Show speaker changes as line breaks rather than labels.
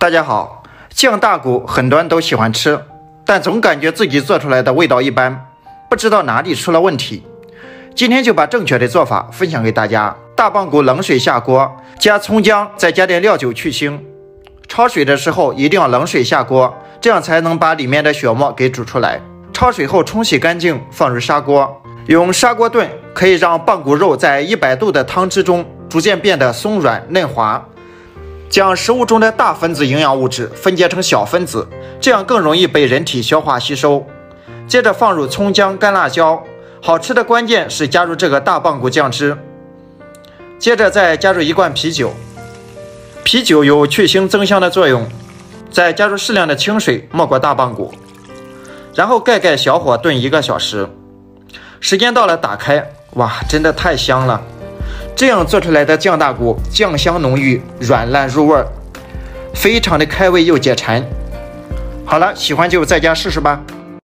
大家好，酱大骨很多人都喜欢吃，但总感觉自己做出来的味道一般，不知道哪里出了问题。今天就把正确的做法分享给大家。大棒骨冷水下锅，加葱姜，再加点料酒去腥。焯水的时候一定要冷水下锅，这样才能把里面的血沫给煮出来。焯水后冲洗干净，放入砂锅，用砂锅炖，可以让棒骨肉在100度的汤汁中逐渐变得松软嫩滑。将食物中的大分子营养物质分解成小分子，这样更容易被人体消化吸收。接着放入葱姜、干辣椒，好吃的关键是加入这个大棒骨酱汁。接着再加入1罐啤酒，啤酒有去腥增香的作用。再加入适量的清水没过大棒骨，然后盖小火炖1个小时。时间到了打开，哇，真的太香了！这样做出来的酱大骨酱香浓郁，软烂入味，非常的开胃又解馋。好了，喜欢就在家试试吧。